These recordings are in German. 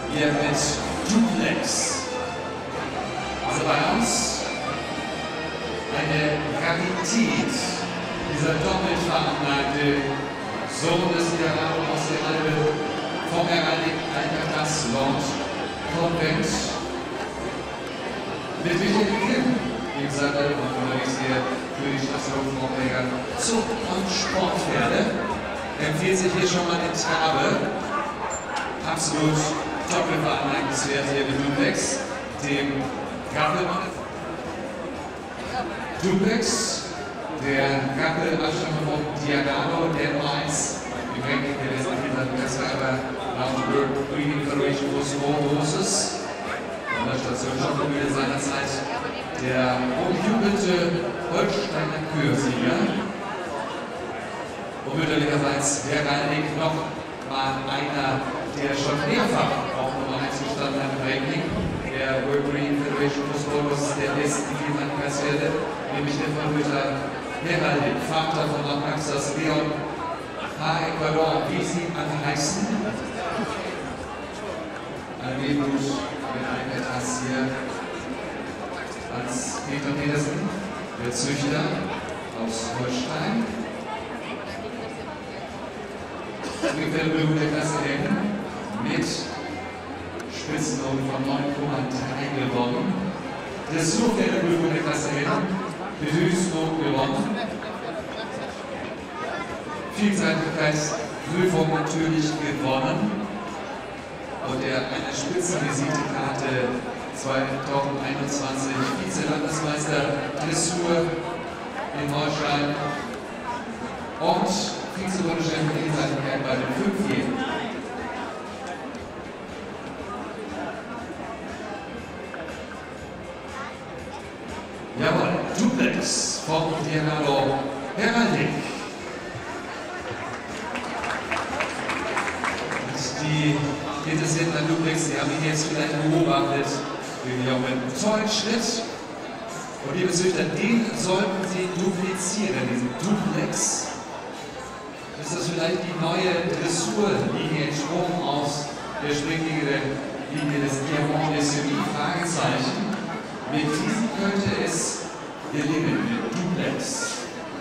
hier mit Duplex. Also bei uns eine Rarität, dieser doppelt veranlagte Sohn des Diagramm aus der Alpe vom Alcatraz Lord Convent mit Michael Kim im Sattel und unterwegs hier für die Station Vorberger Zucht- und Sportpferde. Empfiehlt sich hier schon mal in Trabe. Absolut doppelt veranlagtes Pferd hier mit Duplex, dem Gappelmann. Duplex, der Gappel-Abstammung vom Diagano, der Nummer 1 im Ranking der letzten Presse, aber nach dem Breeding Federation Horses an der Station Schottenmühle seinerzeit der umjubelte Holsteiner Kürsieger. Und mütterlicherseits heraldig noch mal einer, der schon mehrfach auch Nummer 1 gestanden hat im Ranking, der World Breeding Federation Horses der besten Vielfalt-Pferde, nämlich der Vermütter Heraldik, Vater von Amaxas Leon H. Ecuador, wie sie alle heißen. Angeblich mit einem etwas hier als Peter Petersen, der Züchter aus Holstein. Ungefähr eine der Klasse N mit Spitzennoten von 9,3 gewonnen. Dressurpferde der Klasse N mit Höchstnoten gewonnen. Vielseitigkeitsprüfung natürlich gewonnen. Und der eine Spitzenvisitenkarte 2021 Vize-Landesmeister Dressur in Holstein und Vize-Bundesstelle für Vielseitigkeit bei den 5-Jährigen. Jawohl, Duplex vom Diagnado Heraldik. Die Interessierten an Duplex, die haben ihn jetzt vielleicht beobachtet, wirklich auch mit einem tollen Schritt. Und liebe Züchter, den sollten Sie duplizieren, diesen Duplex. Ist das vielleicht die neue Dressurlinie entsprungen aus der Springlinie des Diamant des Semis? Fragezeichen. Mit diesem könnte es gelingen, mit Duplex.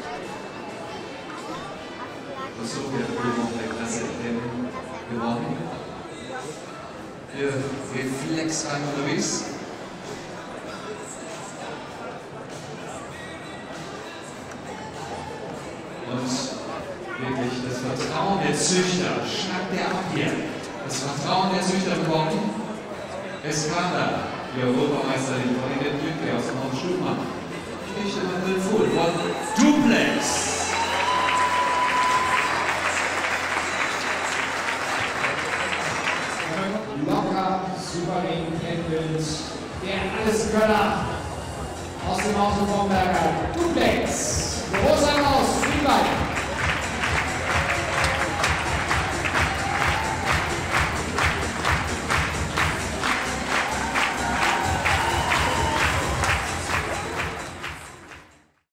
Das ist so der Prüfung der Klasse N gewonnen. Hier reflexrein unterwegs. Und wirklich das Vertrauen der Züchter schnappt er ab hier. Das Vertrauen der Züchter bekommen. Escada, die Europameisterin von den Lübke aus dem Haus Schumann. Ich stimme mal vor von Duplex. Locker, souverän pendelt, der Alleskönner aus dem Hause vom Berger. Duplex, großer Applaus, vielen Dank.